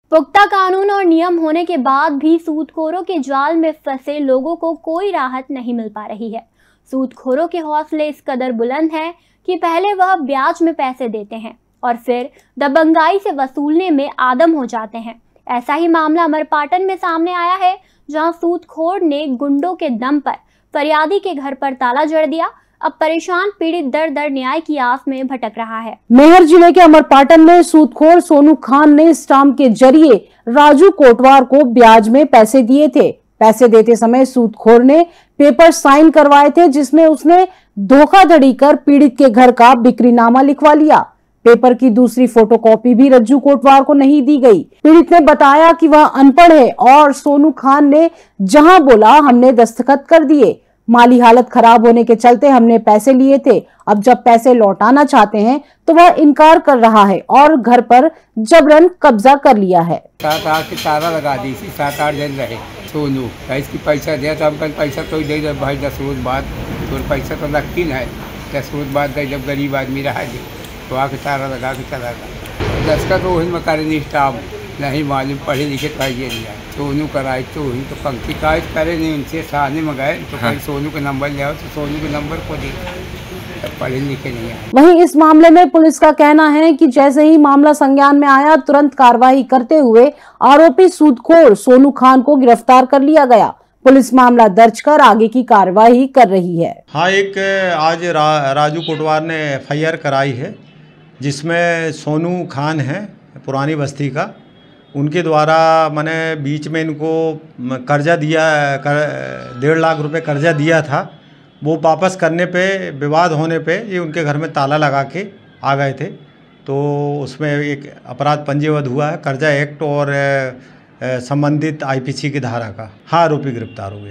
पुख्ता कानून और नियम होने के बाद भी सूदखोरों के जाल में फंसे लोगों को कोई राहत नहीं मिल पा रही है। सूदखोरों के हौसले इस कदर बुलंद हैं कि पहले वह ब्याज में पैसे देते हैं और फिर दबंगाई से वसूलने में आदम हो जाते हैं। ऐसा ही मामला अमरपाटन में सामने आया है, जहां सूदखोर ने गुंडों के दम पर फरियादी के घर पर ताला जड़ दिया। अब परेशान पीड़ित दर दर न्याय की आस में भटक रहा है। मेहर जिले के अमरपाटन में सूदखोर सोनू खान ने स्टाम्प के जरिए राजू कोटवार को ब्याज में पैसे दिए थे। पैसे देते समय सूदखोर ने पेपर साइन करवाए थे, जिसमें उसने धोखाधड़ी कर पीड़ित के घर का बिक्रीनामा लिखवा लिया। पेपर की दूसरी फोटोकॉपी भी रज्जू कोटवार को नहीं दी गई। पीड़ित ने बताया कि वह अनपढ़ है और सोनू खान ने जहां बोला हमने दस्तखत कर दिए। माली हालत खराब होने के चलते हमने पैसे लिए थे। अब जब पैसे लौटाना चाहते हैं तो वह इनकार कर रहा है और घर पर जबरन कब्जा कर लिया है। 7-8 की ताला लगा दी थी, 7-8 दिन रहे सोनू। इसकी पैसा दिया तो हम पैसा तो दे दे भाई, 10 रोज बाद तो पैसा तो लगती है, 10 रोज बाद दे, जब गरीब आदमी रहा जी तो आके ताला लगा के चला गया। दस्तखत तो वही मकानी स्टाफ नहीं मालूम, पढ़े लिखे चाहिए नहीं, सोनू कराए तो वही तो पंक्ति काज करे नहीं, उनसे साने मंगाए तो कहीं सोनू का नंबर ले आओ तो सोनू के नंबर को दे, पढ़े लिखे नहीं आए। वहीं इस मामले में पुलिस का कहना है कि जैसे ही मामला संज्ञान में आया, तुरंत कार्रवाई करते हुए आरोपी सूदखोर सोनू खान को गिरफ्तार कर लिया गया। पुलिस मामला दर्ज कर आगे की कार्रवाई कर रही है। हाँ, एक आज राजू कोटवार ने FIR कराई है, जिसमें सोनू खान है पुरानी बस्ती का। उनके द्वारा मैंने बीच में इनको कर्जा दिया, 1.5 लाख रुपए कर्जा दिया था। वो वापस करने पे विवाद होने पे ये उनके घर में ताला लगा के आ गए थे, तो उसमें एक अपराध पंजीबद्ध हुआ है, कर्जा एक्ट और संबंधित IPC की धारा का। हाँ, आरोपी गिरफ्तार हो गए।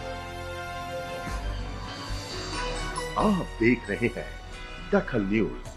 आप देख रहे हैं दखल न्यूज।